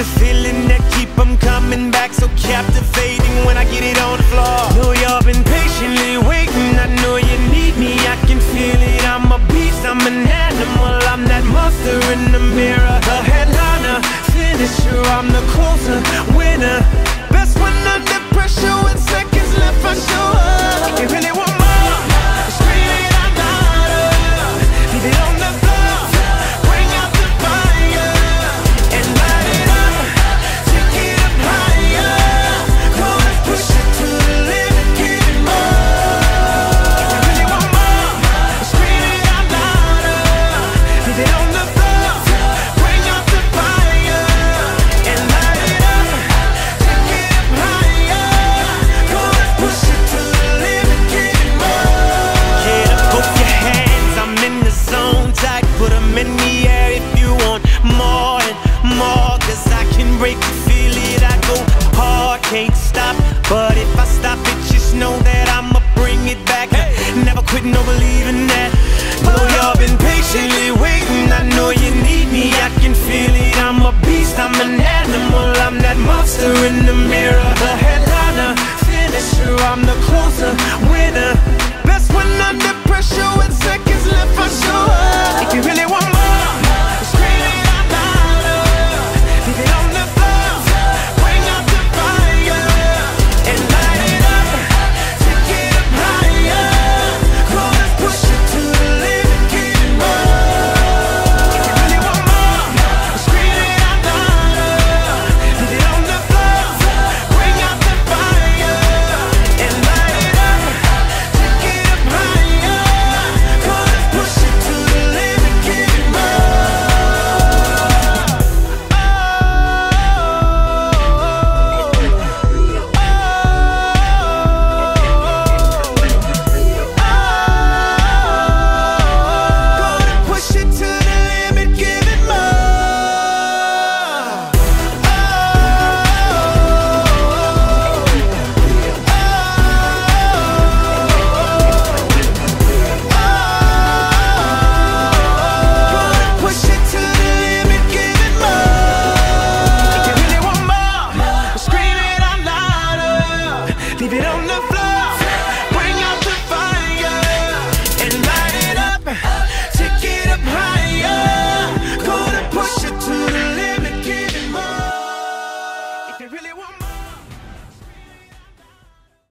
the feeling that keep them coming back, so captivating when I get it on the floor. Know y'all been patiently waiting, I know you need me, I can feel it. I'm a beast, I'm an animal, I'm that monster in the mirror. The headliner, finisher, I'm the closer, winner. Best when under pressure, with seconds left I show up. They really want more, scream it out louder. Leave it on the floor, bring out the fire and light it up, take it up higher. Come on, let's push it to the limit, give it more. They really want more, scream it out louder. Leave it on the floor, bring out the fire and light it up, take it up higher. Come on, let's push it to the limit, give it more. Get up, both your hands, I'm in the zone tight. Put them in the air if you want more and more, cause I can break it, feel it, I go hard, can't stop. But if I stop it, just know that I'ma bring it back. Never quit, no believing that. Know y'all been patiently waiting, I know you need me, I can feel it. I'm a beast, I'm an animal, I'm that monster in the mirror.